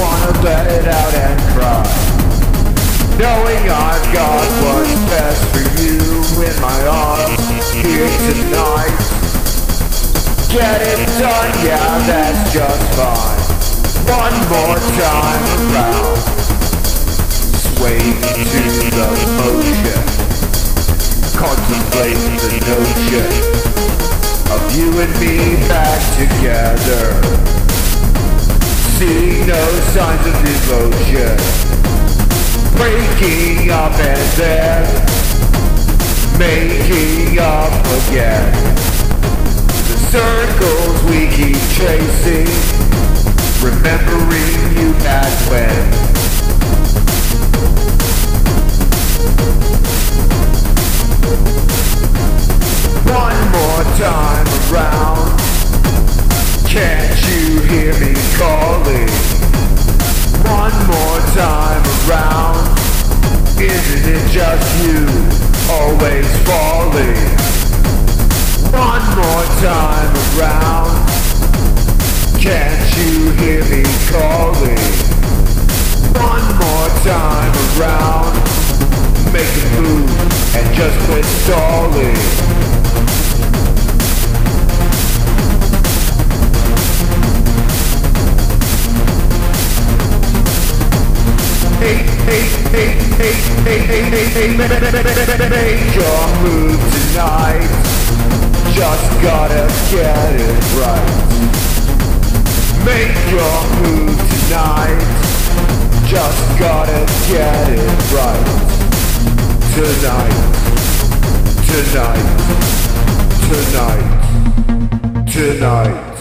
wanna let it out and cry, knowing I've got what's best for you in my arms here tonight. Get it done, yeah, that's just fine. One more time around, sway to the motion, contemplate the notion of you and me back together. See no signs of devotion, breaking up and then making up again. The circles we keep chasing, remembering you back when. One more time around, can't you hear me calling? One more time around, isn't it just you, always falling? One more time around, can't you hear me calling? One more time around, make a move and just quit stalling. Make your move tonight, just gotta get it right. Make your move tonight, just gotta get it right. Tonight, tonight, tonight, tonight.